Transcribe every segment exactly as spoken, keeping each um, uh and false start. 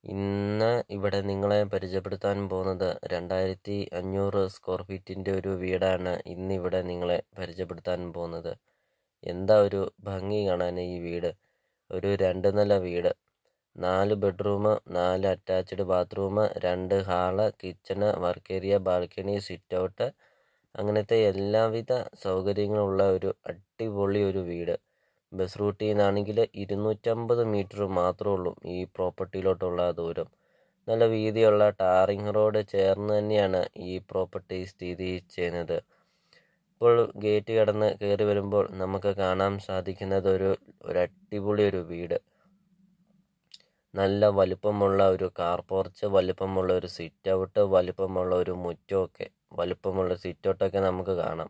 ഇന്ന് ഇവിടെ നിങ്ങളെ പരിചയപ്പെടുത്താൻ പോകുന്നത് രണ്ടായിരത്തി അഞ്ഞൂറ് സ്ക്വയർ ഫീറ്റിൻ്റെ ഒരു വീടാണ് ഇന്നിവിടെ നിങ്ങളെ പരിചയപ്പെടുത്താൻ പോകുന്നത്. എന്താ ഒരു ഭംഗി കാണാൻ ഈ വീട്. ഒരു രണ്ട് നില വീട്, നാല് ബെഡ്റൂം, നാല് അറ്റാച്ച്ഡ് ബാത്റൂം, രണ്ട് hall, kitchen, work area, balcony, sit out, അങ്ങനത്തെ എല്ലാവിധ സൗകര്യങ്ങളുള്ള ഒരു അടിപൊളി ഒരു വീട്. ബസ് റൂട്ടിൽ നിന്നാണെങ്കിൽ ഇരുന്നൂറ്റമ്പത് മീറ്റർ മാത്രമേ ഉള്ളൂ ഈ പ്രോപ്പർട്ടിയിലോട്ടുള്ള ദൂരം. നല്ല വീതിയുള്ള ടാറിങ് റോഡ് ചേർന്ന് തന്നെയാണ് ഈ പ്രോപ്പർട്ടി സ്ഥിതി ചെയ്യുന്നത്. ഇപ്പോൾ ഗേറ്റ് കടന്ന് കയറി വരുമ്പോൾ നമുക്ക് കാണാൻ സാധിക്കുന്നത് ഒരു ഒരു അടിപൊളി ഒരു വീട്. നല്ല വലുപ്പമുള്ള ഒരു കാർ പോർച്ച്, വലുപ്പമുള്ള ഒരു സിറ്റ് ഔട്ട്, വലുപ്പമുള്ള ഒരു മുറ്റമൊക്കെ, വലുപ്പമുള്ള സിറ്റ് ഔട്ടൊക്കെ നമുക്ക് കാണാം.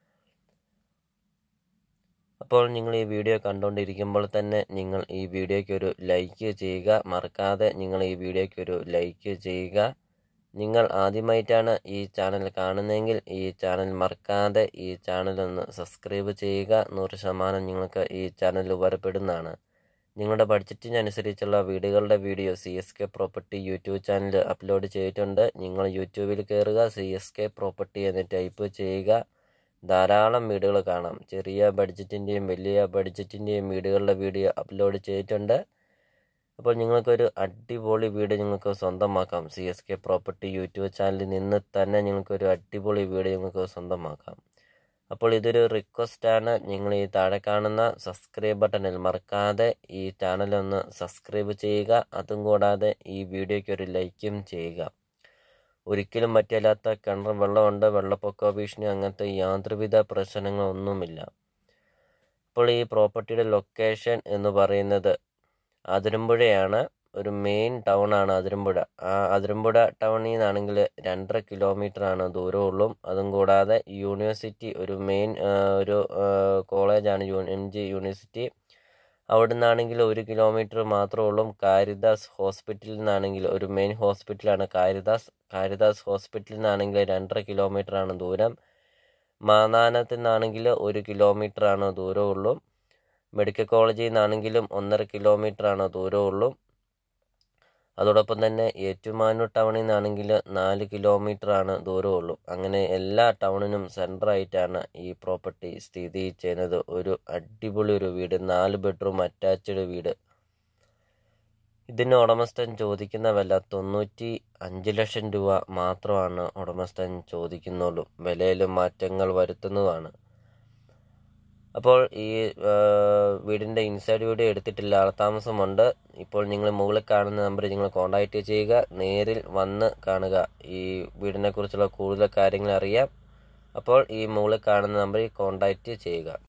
അപ്പോൾ നിങ്ങൾ ഈ വീഡിയോ കണ്ടുകൊണ്ടിരിക്കുമ്പോൾ തന്നെ നിങ്ങൾ ഈ വീഡിയോയ്ക്ക് ഒരു ലൈക്ക് ചെയ്യുക. മറക്കാതെ നിങ്ങൾ ഈ വീഡിയോയ്ക്ക് ഒരു ലൈക്ക് ചെയ്യുക. നിങ്ങൾ ആദ്യമായിട്ടാണ് ഈ ചാനൽ കാണുന്നതെങ്കിൽ ഈ ചാനൽ മറക്കാതെ ഈ ചാനൽ ഒന്ന് സബ്സ്ക്രൈബ് ചെയ്യുക. നൂറ് ശതമാനം നിങ്ങൾക്ക് ഈ ചാനൽ ഉപകാരപ്പെടുന്നതാണ്. നിങ്ങളുടെ ബഡ്ജറ്റിനനുസരിച്ചുള്ള വീടുകളുടെ video C S K property YouTube channel upload ചെയ്തിട്ടുണ്ട്. നിങ്ങൾ യൂട്യൂബിൽ കയറുക, സി എസ് കെ പ്രോപ്പർട്ടി എന്ന് ടൈപ്പ് ചെയ്യുക. ധാരാളം വീടുകൾ കാണാം. ചെറിയ ബഡ്ജറ്റിൻ്റെയും വലിയ ബഡ്ജറ്റിൻ്റെയും വീടുകളുടെ വീഡിയോ അപ്ലോഡ് ചെയ്തിട്ടുണ്ട്. അപ്പോൾ നിങ്ങൾക്കൊരു അടിപൊളി വീട് നിങ്ങൾക്ക് സ്വന്തമാക്കാം. C S K property YouTube ചാനലിൽ നിന്ന് തന്നെ നിങ്ങൾക്കൊരു അടിപൊളി വീട് നിങ്ങൾക്ക് സ്വന്തമാക്കാം. അപ്പോൾ ഇതൊരു റിക്വസ്റ്റാണ്. നിങ്ങൾ ഈ താഴെ കാണുന്ന സബ്സ്ക്രൈബ് ബട്ടണിൽ മറക്കാതെ ഈ ചാനലൊന്ന് സബ്സ്ക്രൈബ് ചെയ്യുക. അതും കൂടാതെ ഈ വീഡിയോയ്ക്ക് ഒരു ലൈക്കും ചെയ്യുക. ഒരിക്കലും പറ്റില്ലാത്ത കിണർ വെള്ളമുണ്ട്, വെള്ളപ്പൊക്ക ഭീഷണി അങ്ങനത്തെ യാതൊരുവിധ പ്രശ്നങ്ങളൊന്നുമില്ല. അപ്പോൾ ഈ പ്രോപ്പർട്ടിയുടെ ലൊക്കേഷൻ എന്ന് പറയുന്നത് അതിരമ്പുഴയാണ്. ഒരു മെയിൻ ടൗൺ ആണ് അതിരമ്പുഴ. ആ അതിരമ്പുഴ ടൗണിൽ നിന്നാണെങ്കിൽ രണ്ടര കിലോമീറ്റർ ആണ് ദൂരമുള്ളൂ. അതും കൂടാതെ യൂണിവേഴ്സിറ്റി, ഒരു മെയിൻ ഒരു കോളേജാണ് യു എം ജി യൂണിവേഴ്സിറ്റി. അവിടെ നിന്നാണെങ്കിൽ ഒരു കിലോമീറ്റർ മാത്രമേ ഉള്ളൂ. കാരിദാസ് ഹോസ്പിറ്റലിൽ നിന്നാണെങ്കിൽ, ഒരു മെയിൻ ഹോസ്പിറ്റലാണ് കാരിദാസ്. കാരിദാസ് ഹോസ്പിറ്റലിൽ നിന്നാണെങ്കിൽ രണ്ടര കിലോമീറ്റർ ആണ് ദൂരം. മാന്നാനത്തിൽ നിന്നാണെങ്കിൽ ഒരു കിലോമീറ്റർ ആണ് ദൂരമുള്ളൂ. മെഡിക്കൽ കോളേജിൽ നിന്നാണെങ്കിലും ഒന്നര കിലോമീറ്റർ ആണ് ദൂരമുള്ളൂ. അതോടൊപ്പം തന്നെ ഏറ്റുമാനൂർ ടൗണിൽ നിന്നാണെങ്കിൽ നാല് കിലോമീറ്റർ ആണ് ദൂരമുള്ളൂ. അങ്ങനെ എല്ലാ ടൗണിനും സെൻറ്ററായിട്ടാണ് ഈ പ്രോപ്പർട്ടി സ്ഥിതി ചെയ്യുന്നത്. ഒരു അടിപൊളി ഒരു വീട്, നാല് ബെഡ്റൂം അറ്റാച്ച്ഡ് വീട്. ഇതിന് ഉടമസ്ഥൻ ചോദിക്കുന്ന വില തൊണ്ണൂറ്റി അഞ്ച് ലക്ഷം രൂപ മാത്രമാണ് ഉടമസ്ഥൻ ചോദിക്കുന്നുള്ളൂ. വിലയിൽ മാറ്റങ്ങൾ വരുത്തുന്നതാണ്. അപ്പോൾ ഈ വീടിൻ്റെ ഇൻസൈഡ് വീഡിയോ എടുത്തിട്ടില്ല, ആൾതാമസമുണ്ട്. ഇപ്പോൾ നിങ്ങൾ മുകളിൽ കാണുന്ന നമ്പറിൽ നിങ്ങൾ കോൺടാക്റ്റ് ചെയ്യുക. നേരിൽ വന്ന് കാണുക. ഈ വീടിനെക്കുറിച്ചുള്ള കൂടുതൽ കാര്യങ്ങൾ അറിയാം. അപ്പോൾ ഈ മുകളിൽ കാണുന്ന നമ്പറിൽ കോൺടാക്റ്റ് ചെയ്യുക.